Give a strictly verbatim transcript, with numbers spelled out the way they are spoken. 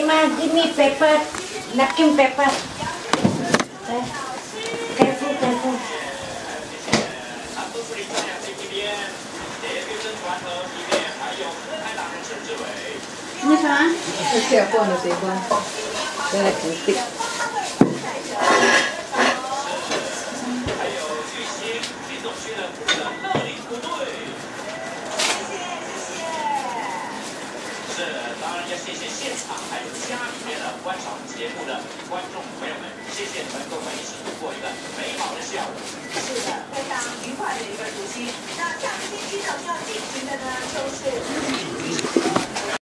Fatima, give me pepper, napkin pepper. Careful, careful. 那啥？是这关的谁关？再来补底。 是，当然要谢谢现场还有家里面的观赏节目的观众朋友们，谢谢能够我们一起度过一个美好的下午。